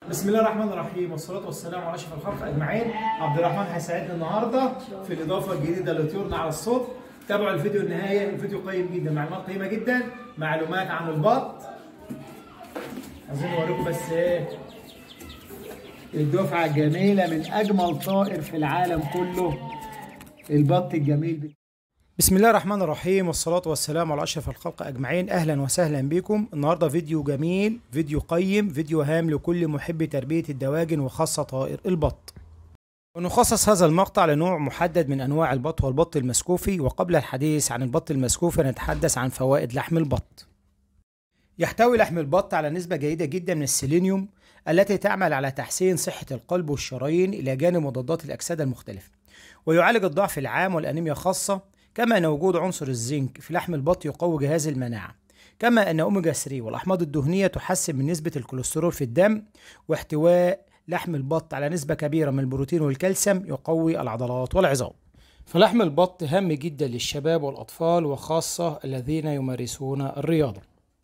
بسم الله الرحمن الرحيم والصلاة والسلام على أشرف الخلق أجمعين. عبد الرحمن هيساعدنا النهارده في الإضافة الجديدة لطيورنا على الصوت. تابعوا الفيديو النهاية، الفيديو قيم جدا، معلومات قيمة جدا، معلومات عن البط. عايزين نوريكم بس إيه الدفعة الجميلة من أجمل طائر في العالم كله، البط الجميل. بسم الله الرحمن الرحيم والصلاة والسلام على أشرف الخلق أجمعين. أهلا وسهلا بكم. النهاردة فيديو جميل، فيديو قيم، فيديو هام لكل محب تربية الدواجن وخاصة طائر البط. ونخصص هذا المقطع لنوع محدد من أنواع البط هو البط المسكوفي. وقبل الحديث عن البط المسكوفي نتحدث عن فوائد لحم البط. يحتوي لحم البط على نسبة جيدة جدا من السيلينيوم التي تعمل على تحسين صحة القلب والشرايين إلى جانب مضادات الأكسدة المختلفة، ويعالج الضعف العام والأنيميا خاصة. كما أن وجود عنصر الزنك في لحم البط يقوي جهاز المناعة. كما أن أوميجا 3 والأحماض الدهنية تحسن من نسبة الكوليسترول في الدم. واحتواء لحم البط على نسبة كبيرة من البروتين والكالسيوم يقوي العضلات والعظام. فلحم البط هام جدا للشباب والأطفال وخاصة الذين يمارسون الرياضة.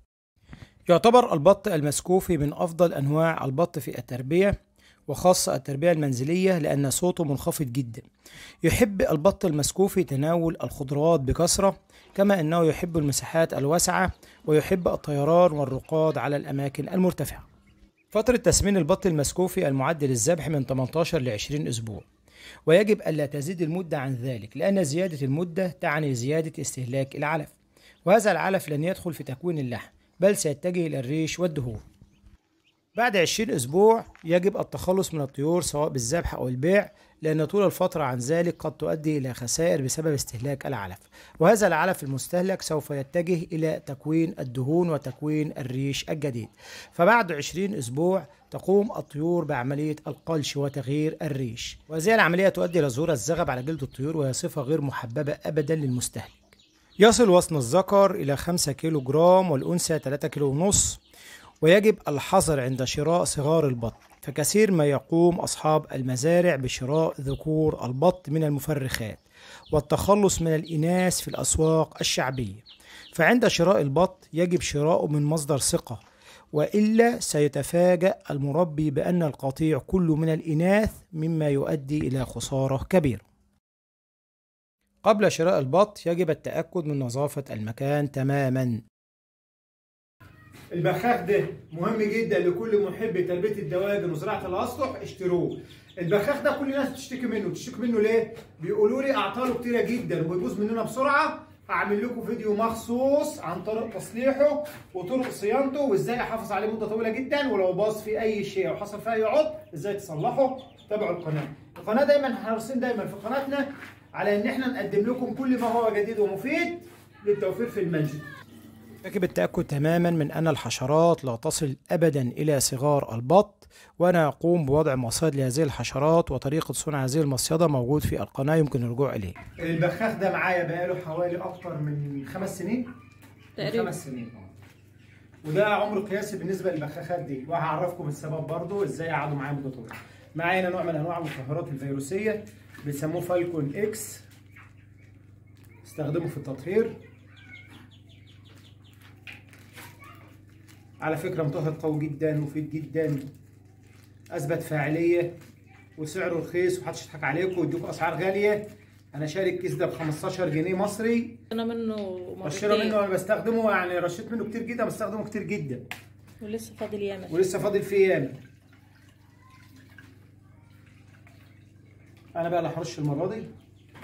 يعتبر البط المسكوفي من أفضل أنواع البط في التربية وخاصة التربية المنزلية لأن صوته منخفض جدا. يحب البط المسكوفي تناول الخضروات بكثرة، كما أنه يحب المساحات الواسعة ويحب الطيران والرقاد على الأماكن المرتفعة. فترة تسمين البط المسكوفي المعد للذبح من 18 ل 20 أسبوع، ويجب ألا تزيد المدة عن ذلك لأن زيادة المدة تعني زيادة استهلاك العلف، وهذا العلف لن يدخل في تكوين اللحم بل سيتجه إلى الريش والدهون. بعد 20 أسبوع يجب التخلص من الطيور سواء بالذبح أو البيع، لأن طول الفترة عن ذلك قد تؤدي إلى خسائر بسبب استهلاك العلف، وهذا العلف المستهلك سوف يتجه إلى تكوين الدهون وتكوين الريش الجديد. فبعد 20 أسبوع تقوم الطيور بعملية القلش وتغيير الريش، وهذه العملية تؤدي إلى ظهور الزغب على جلد الطيور، وهي صفة غير محببة أبدا للمستهلك. يصل وزن الذكر إلى 5 كيلو جرام والأنثى 3 كيلو ونص. ويجب الحذر عند شراء صغار البط، فكثير ما يقوم أصحاب المزارع بشراء ذكور البط من المفرخات والتخلص من الإناث في الأسواق الشعبية. فعند شراء البط يجب شراؤه من مصدر ثقة، وإلا سيتفاجأ المربي بأن القطيع كله من الإناث مما يؤدي إلى خسارة كبيرة. قبل شراء البط يجب التأكد من نظافة المكان تماما. البخاخ ده مهم جدا لكل محب تربيه الدواجن وزراعه الاسطح، اشتروه. البخاخ ده كل الناس بتشتكي منه ليه؟ بيقولوا لي اعطاله كتيره جدا وبيبوظ مننا بسرعه. هعمل لكم فيديو مخصوص عن طرق تصليحه وطرق صيانته وازاي احافظ عليه مده طويله جدا، ولو باظ فيه اي شيء او حصل فيه اي عطل ازاي تصلحه. تابعوا القناه دايما، حريصين دايما في قناتنا على ان احنا نقدم لكم كل ما هو جديد ومفيد للتوفير في المنزل. يجب التأكد تماما من أن الحشرات لا تصل أبدا إلى صغار البط، وأنا أقوم بوضع مصيد لهذه الحشرات، وطريقة صنع هذه المصيدة موجود في القناة يمكن الرجوع إليه. البخاخ ده معايا بقاله حوالي أكتر من 5 سنين تقريبا. 5 سنين وده عمر قياسي بالنسبة للبخاخات دي، وهعرفكم السبب برضو ازاي قعدوا معايا مدة طويلة. معايا نوع من أنواع المطهرات الفيروسية بيسموه فالكون إكس، استخدمه في التطهير. على فكرة مطهر قوي جدا مفيد جدا، اثبت فاعليه وسعره رخيص ومحدش يضحك عليكم ويديكم اسعار غاليه. انا شاري الكيس ده ب 15 جنيه مصري. انا منه انا بستخدمه، يعني رشيت منه كتير جدا، بستخدمه كتير جدا ولسه فاضل ياما، ولسه فاضل فيه ياما. انا بقى اللي هرش المره دي.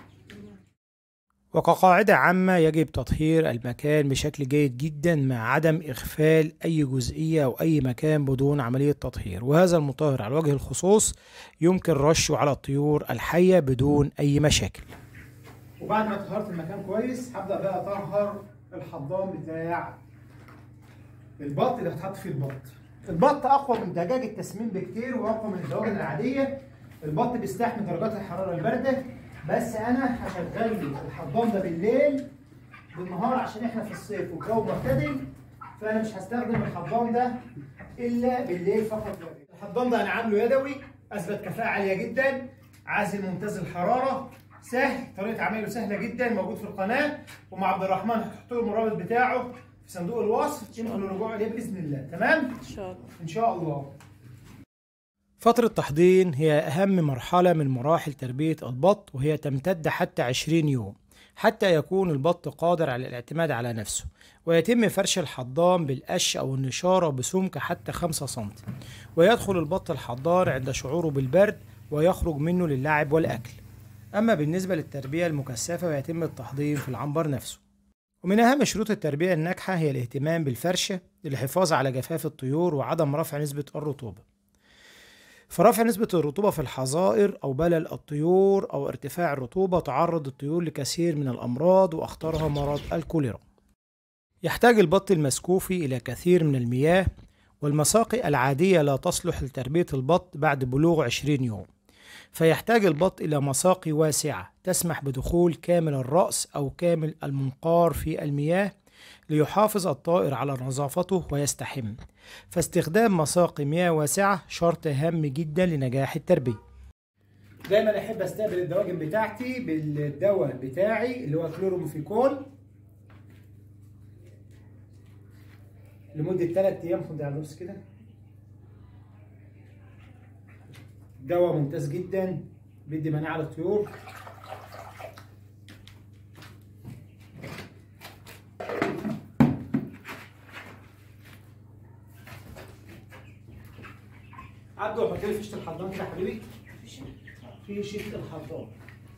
وكقاعدة عامة يجب تطهير المكان بشكل جيد جدا مع عدم إغفال أي جزئية أو أي مكان بدون عملية تطهير، وهذا المطهر على وجه الخصوص يمكن رشه على الطيور الحية بدون أي مشاكل. وبعد ما طهرت المكان كويس هبدأ بقى أطهر الحضان بتاع البط اللي هتحط فيه البط. البط أقوى من دجاج التسمين بكتير وأقوى من الدواجن العادية. البط بيستحمل درجات الحرارة الباردة، بس انا هشغل له الحضان ده بالنهار عشان احنا في الصيف والجو معتدل، فانا مش هستخدم الحضان ده الا بالليل فقط. الحضان ده انا عامله يدوي، اثبت كفاءه عاليه جدا، عازل ممتاز الحراره، سهل، طريقه عمله سهله جدا، موجود في القناه. ومع عبد الرحمن هتحط له المرابط بتاعه في صندوق الوصف، يمكن الرجوع اليه باذن الله. تمام؟ ان شاء الله. ان شاء الله. فترة تحضين هي أهم مرحلة من مراحل تربية البط، وهي تمتد حتى 20 يوم حتى يكون البط قادر على الاعتماد على نفسه، ويتم فرش الحضان بالقش أو النشارة بسمك حتى 5 سنتي، ويدخل البط الحضان عند شعوره بالبرد ويخرج منه للعب والأكل. أما بالنسبة للتربية المكثفة فيتم التحضير في العنبر نفسه. ومن أهم شروط التربية الناجحة هي الاهتمام بالفرشة للحفاظ على جفاف الطيور وعدم رفع نسبة الرطوبة. فرفع نسبة الرطوبة في الحظائر أو بلل الطيور أو ارتفاع الرطوبة تعرض الطيور لكثير من الأمراض، وأخطرها مرض الكوليرا. يحتاج البط المسكوفي إلى كثير من المياه، والمساقي العادية لا تصلح لتربية البط بعد بلوغ 20 يوم، فيحتاج البط إلى مساقي واسعة تسمح بدخول كامل الرأس أو كامل المنقار في المياه ليحافظ الطائر على نظافته ويستحم. فاستخدام مساقي مياه واسعة شرط هام جدا لنجاح التربية. دايما أحب أستقبل الدواجن بتاعتي بالدواء بتاعي اللي هو كلورومفيكول لمدة 3 أيام. خد على النص كده، دواء ممتاز جدا بيدي مناعة للطيور. عبده حط لي فيشه الحضان كده يا حبيبي، فيشه الحضان.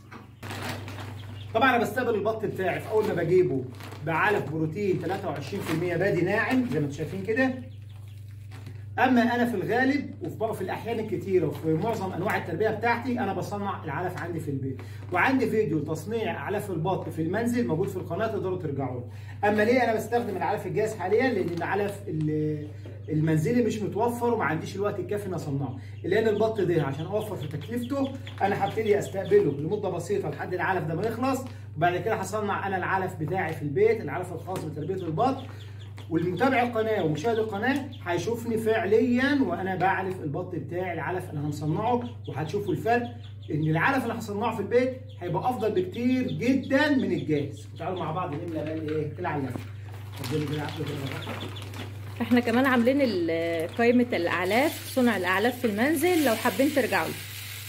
طبعا انا بستقبل البط بتاعي في اول ما بجيبه بعلف بروتين 23% بادي ناعم زي ما انتم شايفين كده. اما انا في الغالب وفي الاحيان الكتيره وفي معظم انواع التربيه بتاعتي انا بصنع العلف عندي في البيت، وعندي فيديو تصنيع اعلاف البط في المنزل موجود في القناه تقدروا ترجعوا له. اما ليه انا بستخدم العلف الجاهز حاليا؟ لان العلف المنزلي مش متوفر وما عنديش الوقت الكافي ان اصنعه، لان البط ده عشان اوفر في تكلفته انا هبتدي استقبله لمده بسيطه لحد العلف ده ما يخلص، وبعد كده هصنع انا العلف بتاعي في البيت، العلف الخاص بتربيه البط. والمتابع القناه ومشاهد القناه هيشوفني فعليا وانا بعلف البط بتاعي العلف اللي انا مصنعه، وهتشوفوا الفرق ان العلف اللي هصنعه في البيت هيبقى افضل بكتير جدا من الجاهز. تعالوا مع بعض نملى بقى ايه كده على اللف. احنا كمان عاملين قائمه الاعلاف، صنع الاعلاف في المنزل، لو حابين ترجعوا له.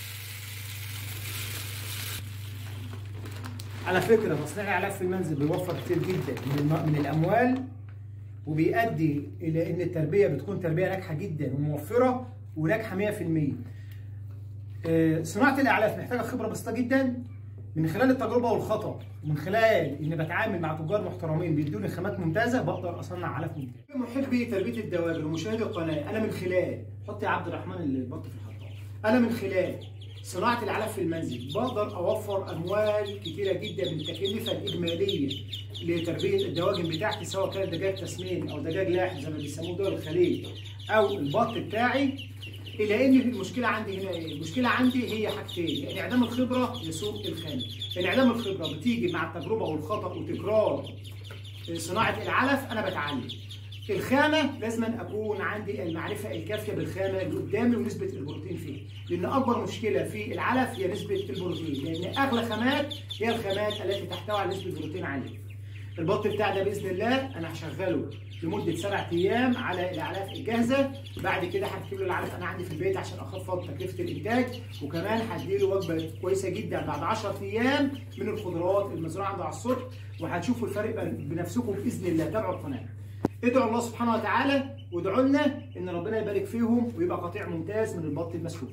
على فكره تصنيع الاعلاف في المنزل بيوفر كتير جدا من الاموال، وبيؤدي الى ان التربيه بتكون تربيه ناجحه جدا وموفره وناجحه 100%. صناعه الاعلاف محتاجه خبره بسيطه جدا. من خلال التجربه والخطا ومن خلال اني بتعامل مع تجار محترمين بيدوني خامات ممتازه بقدر اصنع علف ممتاز. محبي تربيه الدواجن ومشاهدي القناه، انا من خلال حط يا عبد الرحمن البط في الحطاب، انا من خلال صناعه العلف في المنزل بقدر اوفر اموال كتيره جدا من التكلفه الاجماليه لتربيه الدواجن بتاعتي، سواء كان دجاج تسمين او دجاج لاحم زي ما بيسموه دول الخليج او البط بتاعي. الا ان المشكله عندي هنا ايه؟ المشكله عندي هي حاجتين، انعدام الخبره لسوق الخام. انعدام الخبره بتيجي مع التجربه والخطا وتكرار صناعه العلف. انا بتعلم الخامه، لازم اكون عندي المعرفه الكافيه بالخامه اللي قدامي ونسبه البروتين فيه، لان اكبر مشكله في العلف هي نسبه البروتين، لان اغلى خامات هي الخامات التي تحتوي على نسبه بروتين عاليه. البط بتاع ده باذن الله انا هشغله لمده 7 ايام على الاعلاف الجاهزه، بعد كده هركب له العلف انا عندي في البيت عشان اخفض تكلفه الانتاج، وكمان هديله وجبه كويسه جدا بعد 10 ايام من الخضروات المزروعه عنده على السطح، وهتشوفوا الفرق بنفسكم باذن الله. تابعوا القناه، ادعوا الله سبحانه وتعالى وادعوا لنا ان ربنا يبارك فيهم ويبقى قطيع ممتاز من البط المسلوق.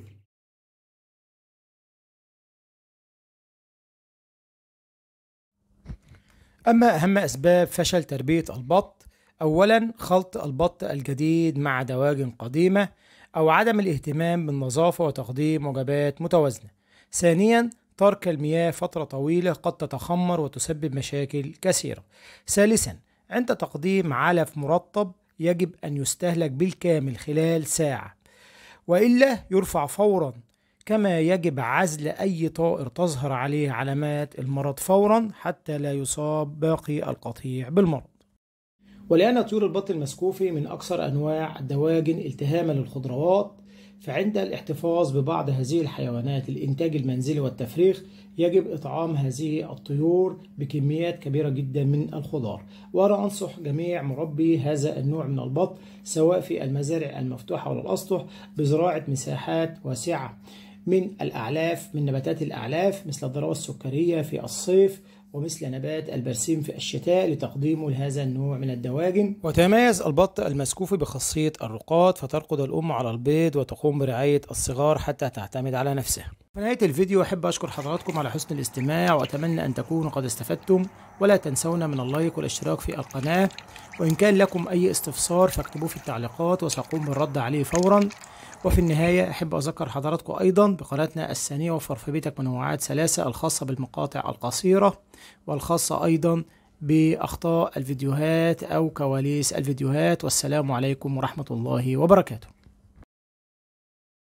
أما أهم أسباب فشل تربية البط: أولاً خلط البط الجديد مع دواجن قديمة، أو عدم الاهتمام بالنظافة وتقديم وجبات متوازنة. ثانياً ترك المياه فترة طويلة قد تتخمر وتسبب مشاكل كثيرة. ثالثاً عند تقديم علف مرطب يجب أن يستهلك بالكامل خلال ساعة، وإلا يرفع فوراً، كما يجب عزل أي طائر تظهر عليه علامات المرض فورا حتى لا يصاب باقي القطيع بالمرض. ولأن طيور البط المسكوفي من أكثر أنواع الدواجن التهاما للخضروات، فعند الاحتفاظ ببعض هذه الحيوانات للإنتاج المنزلي والتفريخ يجب إطعام هذه الطيور بكميات كبيرة جدا من الخضار. وأنا أنصح جميع مربي هذا النوع من البط سواء في المزارع المفتوحة ولا الأسطح بزراعة مساحات واسعة من الأعلاف، من نباتات الأعلاف مثل الذرة السكرية في الصيف ومثل نبات البرسيم في الشتاء لتقديمه لهذا النوع من الدواجن. وتميز البط المسكوفي بخاصية الرقاد، فترقد الأم على البيض وتقوم برعاية الصغار حتى تعتمد على نفسها. في نهاية الفيديو أحب أشكر حضراتكم على حسن الاستماع، وأتمنى أن تكونوا قد استفدتم، ولا تنسونا من اللايك والاشتراك في القناة، وإن كان لكم أي استفسار فاكتبوه في التعليقات وسأقوم بالرد عليه فورا. وفي النهاية أحب أذكر حضراتكم أيضا بقناتنا الثانية وفر في بيتك منوعات ثلاثة، الخاصة بالمقاطع القصيرة والخاصة أيضا بأخطاء الفيديوهات أو كواليس الفيديوهات. والسلام عليكم ورحمة الله وبركاته.